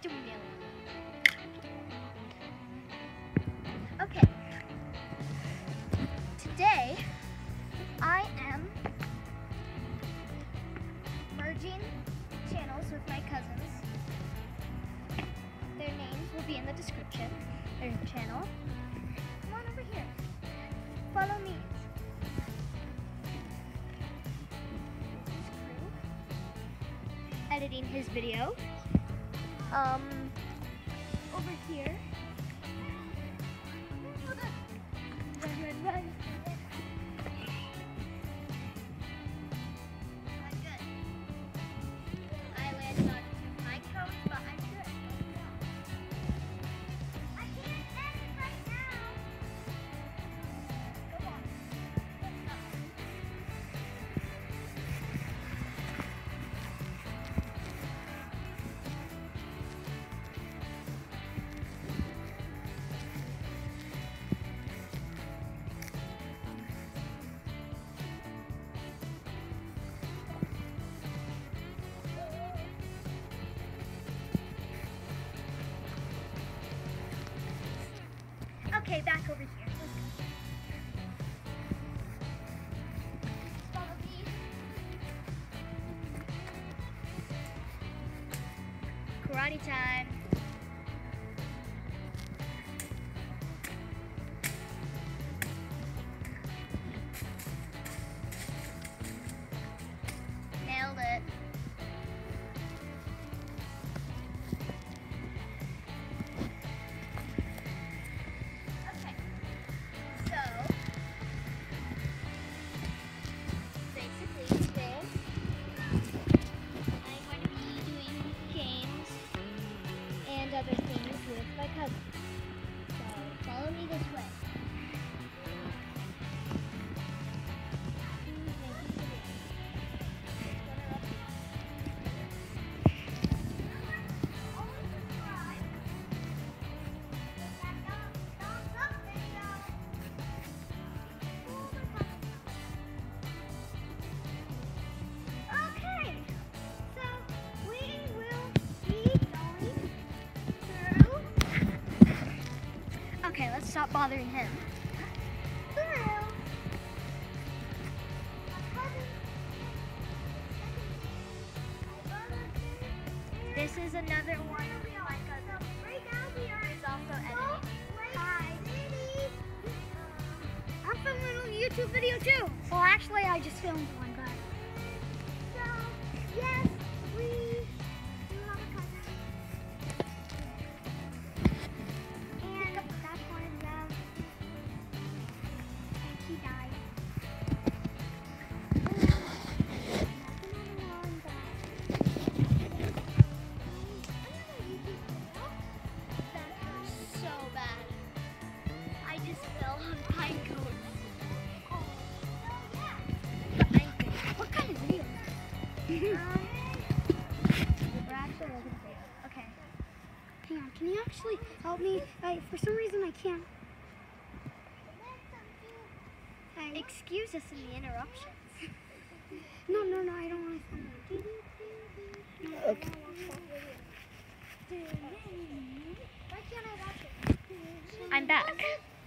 Studio. Okay. Today, I am merging channels with my cousins. Their names will be in the description. Their channel. Come on over here. Follow me. Editing his video. Over here. Run. I'm good. I landed on my toes, but I'm good. I can't edit right now. Come on. Okay, back over here. Follow me. Karate time. Nailed it. Other things with my cousins. So follow me this way. Okay, let's stop bothering him. This is another one of my cousins. Right now we are also editing. Hi. I'm filming a YouTube video too. Well, actually, I just filmed one, but. So, yes, we do have a cousin. He died. That hurt so bad. I just fell on pine cones. What kind of video? We're actually looking for you. Okay. Hang on, can you actually help me? For some reason I can't. Excuse us in the interruptions. No, I don't want to film it. Okay. Why can't I watch it? I'm back.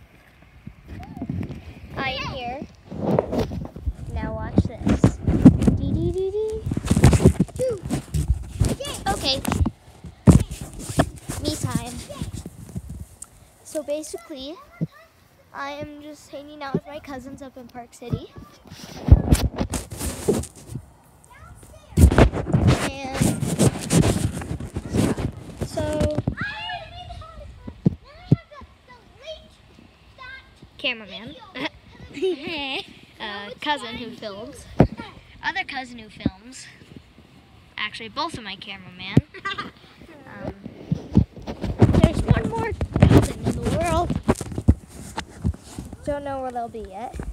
I am here. Now watch this. Okay. Me time. So basically, I am just hanging out with my cousins up in Park City. And so, cameraman, cousin who films, other cousin who films, actually both of my cameraman. There's one more cousin in the world. Don't know where they'll be yet.